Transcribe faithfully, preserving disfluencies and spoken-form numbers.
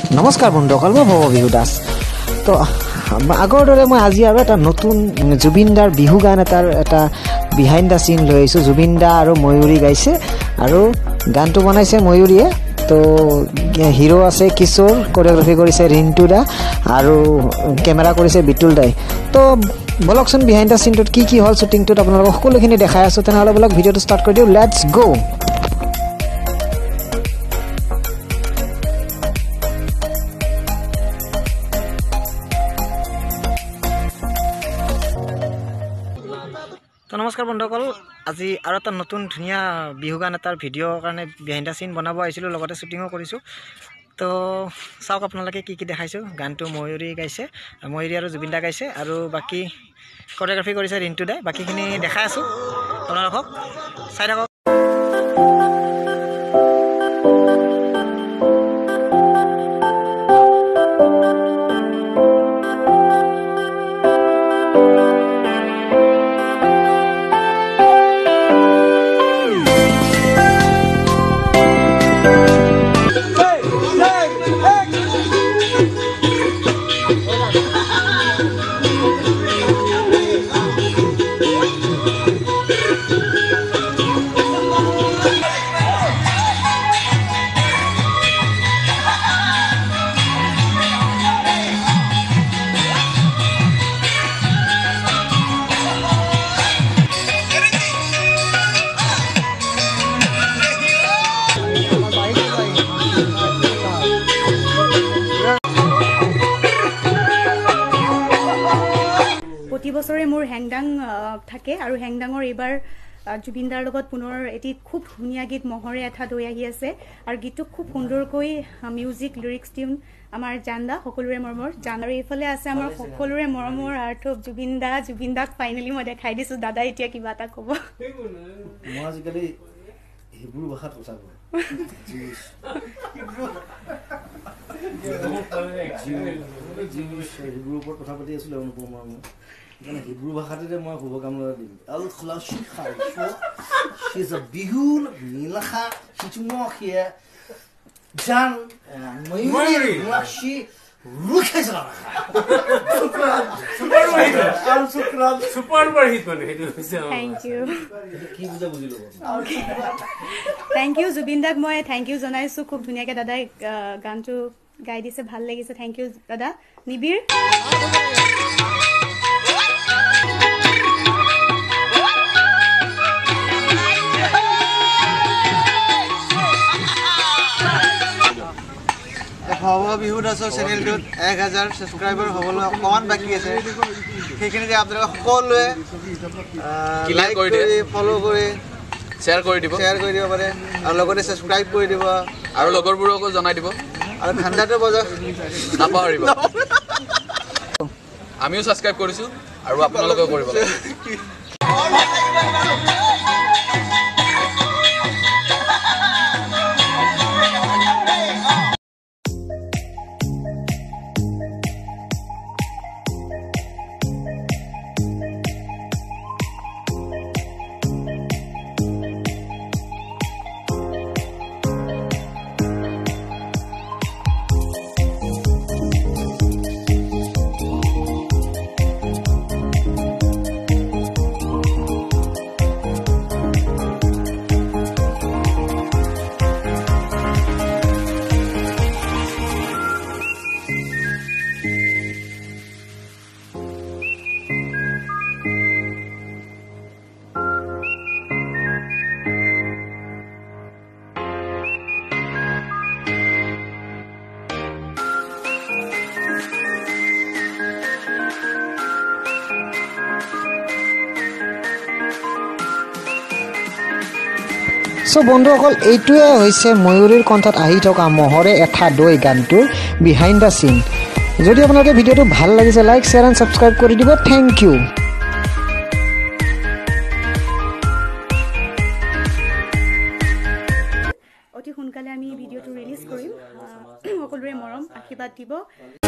নমস্কাৰ বন্ধুসকল, মই ভৱ বিহু দাস। তো আগৰ দৰে মই আজি আৰু এটা নতুন জুবিন দাৰ বিহু গান এটাৰ এটা বিহাইণ্ড দ্য চিন লৈ আহিছোঁ। জুবিন দা আৰু ময়ূৰী গাইছে আৰু গানটো বনাইছে ময়ূৰীয়ে। তো হিৰো আছে কিশোৰ, কোৰিঅ'গ্ৰাফি কৰিছে ৰিণ্টু দা আৰু কেমেৰা কৰিছে বিতুল দাই। তো বলকচোন বিহাইণ্ড দ্য চিনটোত কি কি হ'ল শ্বুটিংটোত আপোনালোকক সকলোখিনি দেখাই আছোঁ। তেনেহ'লে বলক ভিডিঅ'টো ষ্টাৰ্ট কৰি দিওঁ। লেটছ গ'। তো নমস্কাৰ বন্ধুসকল, আজি আৰু এটা নতুন ধুনীয়া বিহু গান এটাৰ ভিডিঅ'ৰ কাৰণে বিহাইণ্ড দ্য চিন বনাব আহিছিলোঁ, লগতে শ্বুটিঙো কৰিছোঁ। তো চাওক আপোনালোকে কি কি দেখাইছোঁ। গানটো ময়ূৰী গাইছে, ময়ূৰী আৰু জুবিন দা গাইছে আৰু বাকী কোৰিঅ'গ্ৰাফি কৰিছে ৰিণ্টু দাই। বাকীখিনি দেখাই আছোঁ, আপোনালোকক চাই থাকক। প্ৰতি বছৰে মোৰ হেংদাং থাকে আৰু হেংদাঙৰ এইবাৰ জুবিন দাৰ লগত পুনৰ এটি খুব ধুনীয়া গীত মহৰে এঠা দৈ আহি আছে আৰু গীতটো খুব সুন্দৰকৈ মিউজিক লিৰিক্স টিউন আমাৰ জানদা, সকলোৰে মৰমৰ জান। আৰু এইফালে আছে আমাৰ সকলোৰে মৰমৰ আৰ্থ জুবিন দা। জুবিন দাক ফাইনেলি মই দেখাই দিছোঁ। দাদা এতিয়া কিবা এটা ক'ব। মই আজিকালি হিব্ৰু ভাষাত কথা কওঁ। হিব্ৰুৰ ওপৰত কথা পাতি আছিলোঁ অনুপম মই সেইকাৰণে হিব্ৰু ভাষাটোতে মই শুভকামনা দিম। আল খলাশি খাইছ সিজ আ বিহু নীলাখা সিচুমখিয়ে জান ময়ূৰী লাশি রুখে যাওয়া সুপার সুপার সুপার সুপার বাহিত মানে হেতু হইছে। Thank you. কি বুজা বুজিলো। থ্যাংক ইউ জুবিন দাক মই থ্যাংক ইউ জনাইছোঁ। খুব ধুনীয়াকৈ দাদাই গানটো গাই দিছে, ভাল লাগিছে। থ্যাংক ইউ দাদা। নিবিৰ ভৱ বিহু দাসৰ চেনেলটোত এক হাজাৰ ছাবস্ক্ৰাইবাৰ হ'বলৈ অকণমান বাকী আছে। সেইখিনিতে আপোনালোকে সকলোৱে লাইক কৰি ফ'ল' কৰি শ্বেয়াৰ কৰি দিব শ্বেয়াৰ কৰি দিব পাৰে আৰু লগতে ছাবস্ক্ৰাইব কৰি দিব আৰু লগৰবোৰকো জনাই দিব আৰু ঠাণ্ডাটো বজাওক নাপাহৰিব। আমিও ছাবস্ক্ৰাইব কৰিছোঁ আৰু আপোনালোকেও কৰিব লাগে। চ' বন্ধুসকল, এইটোৱে হৈছে ময়ূৰীৰ কণ্ঠত আহি থকা মহৰে এঠা দৈ গানটোৰ বিহাইণ্ড দ্য চিন। যদি আপোনালোকে ভিডিঅ'টো ভাল লাগিছে, লাইক শ্বেয়াৰ এণ্ড ছাবস্ক্ৰাইব কৰি দিব। Thank you. অতি সোনকালে আমি ভিডিঅ'টো ৰিলিজ কৰিম। সকলোৰে মৰম আশীৰ্বাদ দিব।